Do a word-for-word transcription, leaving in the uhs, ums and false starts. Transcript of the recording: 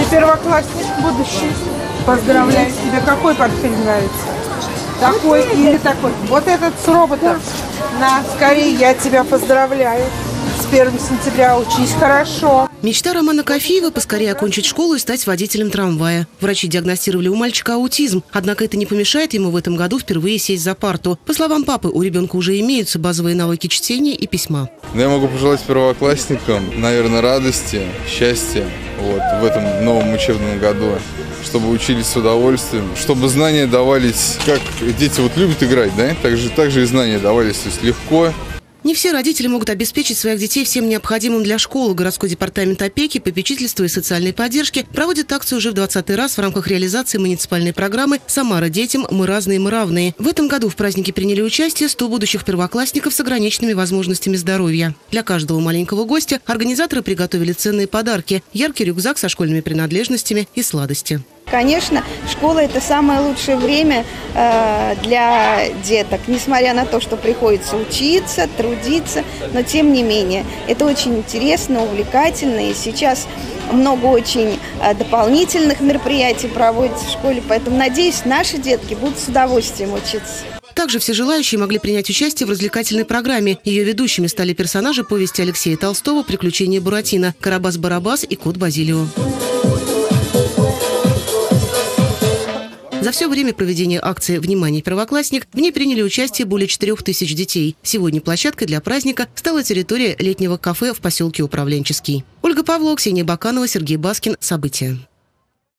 первоклассник будущий. Поздравляю тебя. Какой портфель нравится? Такой или такой? Вот этот с роботом. На, скорее, я тебя поздравляю. С первого сентября учись хорошо. Мечта Романа Кофеева – поскорее окончить школу и стать водителем трамвая. Врачи диагностировали у мальчика аутизм, однако это не помешает ему в этом году впервые сесть за парту. По словам папы, у ребенка уже имеются базовые навыки чтения и письма. Я могу пожелать первоклассникам, наверное, радости, счастья вот, в этом новом учебном году, чтобы учились с удовольствием, чтобы знания давались, как дети вот любят играть, да, так же, так же и знания давались, то есть легко. Не все родители могут обеспечить своих детей всем необходимым для школы. Городской департамент опеки, попечительства и социальной поддержки проводит акцию уже в двадцатый раз в рамках реализации муниципальной программы «Самара детям. Мы разные, мы равные». В этом году в празднике приняли участие сто будущих первоклассников с ограниченными возможностями здоровья. Для каждого маленького гостя организаторы приготовили ценные подарки – яркий рюкзак со школьными принадлежностями и сладости. Конечно, школа – это самое лучшее время э, для деток, несмотря на то, что приходится учиться, трудиться, но тем не менее, это очень интересно, увлекательно, и сейчас много очень э, дополнительных мероприятий проводится в школе, поэтому, надеюсь, наши детки будут с удовольствием учиться. Также все желающие могли принять участие в развлекательной программе. Ее ведущими стали персонажи повести Алексея Толстого «Приключения Буратино», «Карабас-Барабас» и «Кот Базилио». За все время проведения акции «Внимание, первоклассник» в ней приняли участие более четырех тысяч детей. Сегодня площадкой для праздника стала территория летнего кафе в поселке Управленческий. Ольга Павлова, Ксения Баканова, Сергей Баскин. События.